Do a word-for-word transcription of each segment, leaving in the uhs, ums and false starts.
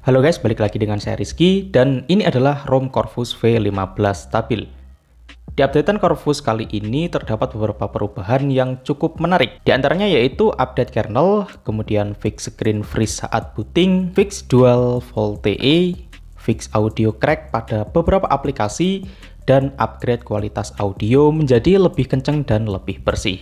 Halo guys, balik lagi dengan saya Rizky dan ini adalah ROM Corvus V lima belas stabil. Di updatean Corvus kali ini terdapat beberapa perubahan yang cukup menarik. Di antaranya yaitu update kernel, kemudian fix screen freeze saat booting, fix dual VoLTE, fix audio crack pada beberapa aplikasi, dan upgrade kualitas audio menjadi lebih kencang dan lebih bersih.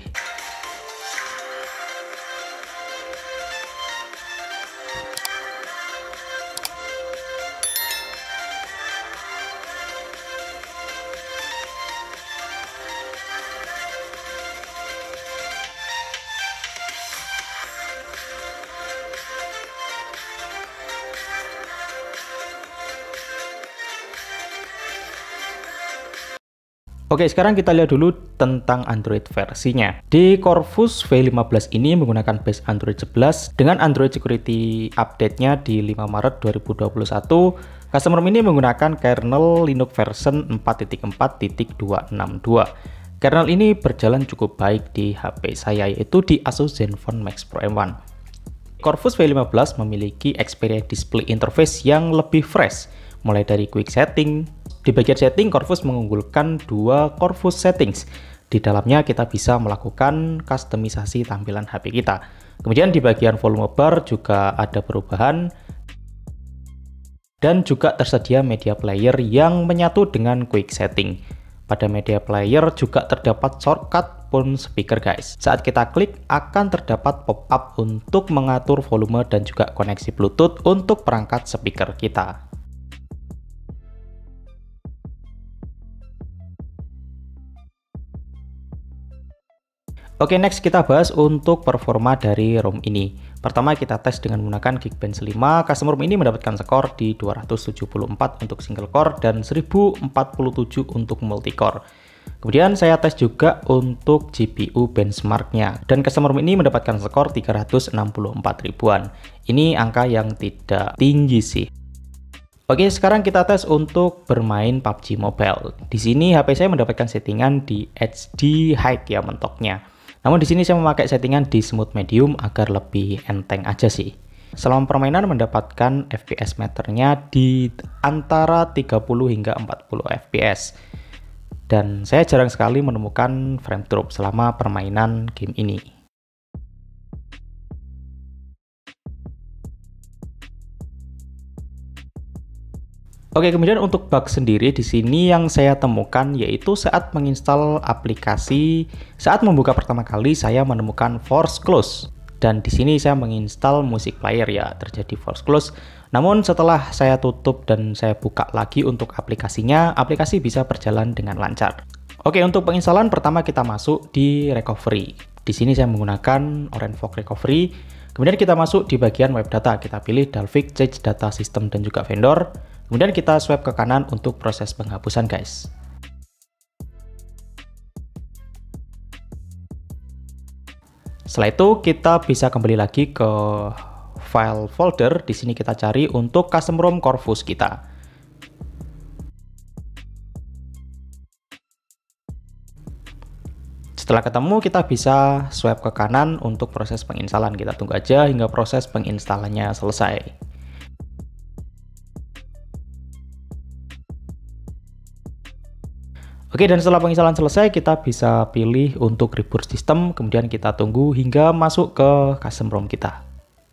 Oke, sekarang kita lihat dulu tentang Android versinya. Di Corvus V lima belas ini menggunakan base Android sebelas dengan Android Security update-nya di lima Maret dua ribu dua puluh satu. Custom ROM ini menggunakan kernel Linux version empat titik empat titik dua enam dua. Kernel ini berjalan cukup baik di H P saya, yaitu di Asus Zenfone Max Pro M satu. Corvus V lima belas memiliki Xperia display interface yang lebih fresh, mulai dari quick setting. Di bagian setting, Corvus mengunggulkan dua Corvus settings. Di dalamnya kita bisa melakukan kustomisasi tampilan H P kita. Kemudian di bagian volume bar juga ada perubahan. Dan juga tersedia media player yang menyatu dengan quick setting. Pada media player juga terdapat shortcut phone speaker guys. Saat kita klik akan terdapat pop-up untuk mengatur volume dan juga koneksi Bluetooth untuk perangkat speaker kita. Oke, next kita bahas untuk performa dari ROM ini. Pertama kita tes dengan menggunakan Geekbench lima. Custom ROM ini mendapatkan skor di dua ratus tujuh puluh empat untuk single core dan seribu empat puluh tujuh untuk multi core. Kemudian saya tes juga untuk G P U benchmarknya. Dan Custom ROM ini mendapatkan skor tiga ratus enam puluh empat ribuan. Ini angka yang tidak tinggi sih. Oke, sekarang kita tes untuk bermain P U B G Mobile. Di sini H P saya mendapatkan settingan di H D High ya mentoknya. Namun di sini saya memakai settingan di smooth medium agar lebih enteng aja sih. Selama permainan mendapatkan F P S meternya di antara tiga puluh hingga empat puluh F P S. Dan saya jarang sekali menemukan frame drop selama permainan game ini. Oke, kemudian untuk bug sendiri di sini yang saya temukan yaitu saat menginstal aplikasi, saat membuka pertama kali saya menemukan force close. Dan di sini saya menginstal music player ya, terjadi force close. Namun setelah saya tutup dan saya buka lagi untuk aplikasinya, aplikasi bisa berjalan dengan lancar. Oke, untuk penginstalan pertama kita masuk di recovery. Di sini saya menggunakan OrangeFog Recovery. Kemudian kita masuk di bagian web data, kita pilih Dalvik, Change Data System dan juga vendor. Kemudian kita swipe ke kanan untuk proses penghapusan guys. Setelah itu kita bisa kembali lagi ke file folder. Di sini kita cari untuk custom ROM Corvus kita. Setelah ketemu kita bisa swipe ke kanan untuk proses penginstalan. Kita tunggu aja hingga proses penginstalannya selesai. Oke, dan setelah penginstalan selesai, kita bisa pilih untuk reboot sistem, kemudian kita tunggu hingga masuk ke custom ROM kita.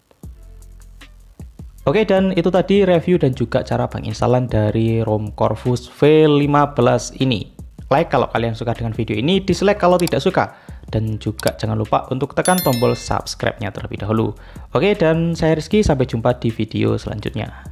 Oke, dan itu tadi review dan juga cara penginstalan dari ROM Corvus V lima belas ini. Like kalau kalian suka dengan video ini, dislike kalau tidak suka. Dan juga jangan lupa untuk tekan tombol subscribe-nya terlebih dahulu. Oke, dan saya Rizky, sampai jumpa di video selanjutnya.